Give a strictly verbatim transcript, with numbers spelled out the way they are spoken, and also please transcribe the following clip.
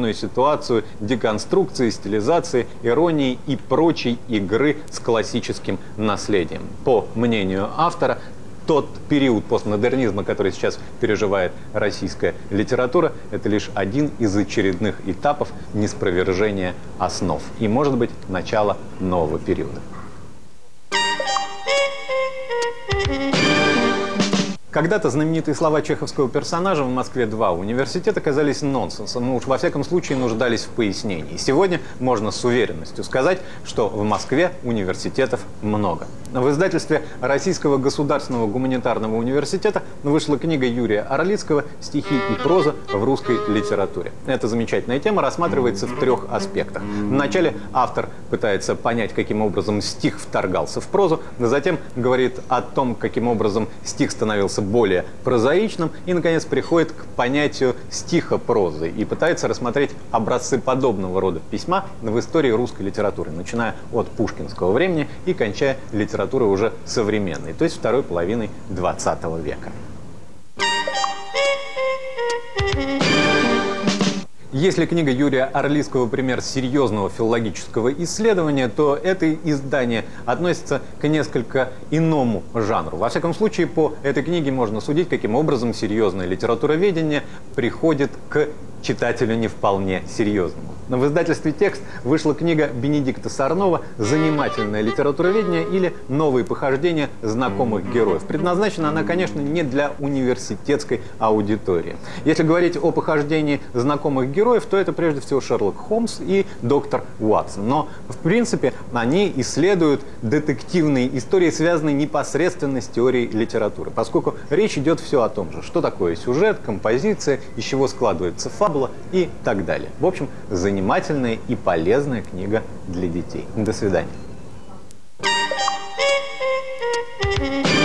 сложную ситуацию деконструкции, стилизации, иронии и прочей игры с классическим наследием. По мнению автора, тот период постмодернизма, который сейчас переживает российская литература, это лишь один из очередных этапов неспровержения основ и, может быть, начало нового периода. Когда-то знаменитые слова чеховского персонажа «В Москве-два университет» оказались нонсенсом, но уж во всяком случае нуждались в пояснении. Сегодня можно с уверенностью сказать, что в Москве университетов много. В издательстве Российского государственного гуманитарного университета вышла книга Юрия Орлицкого «Стихи и проза в русской литературе». Эта замечательная тема рассматривается в трех аспектах. Вначале автор пытается понять, каким образом стих вторгался в прозу, затем говорит о том, каким образом стих становился более прозаичным, и, наконец, приходит к понятию стихопрозы и пытается рассмотреть образцы подобного рода письма в истории русской литературы, начиная от пушкинского времени и кончая литературой уже современной, то есть второй половиной двадцатого века. Если книга Юрия Орлицкого пример серьезного филологического исследования, то это издание относится к несколько иному жанру. Во всяком случае, по этой книге можно судить, каким образом серьезное литературоведение приходит к читателю не вполне серьезному. Но в издательстве «Текст» вышла книга Бенедикта Сорнова «Занимательное литературоведение» или «Новые похождения знакомых героев». Предназначена она, конечно, не для университетской аудитории. Если говорить о похождении знакомых героев, то это прежде всего Шерлок Холмс и доктор Уотсон. Но, в принципе, они исследуют детективные истории, связанные непосредственно с теорией литературы, поскольку речь идет все о том же, что такое сюжет, композиция, из чего складывается фабула и так далее. В общем, занимательная и полезная книга для детей. До свидания.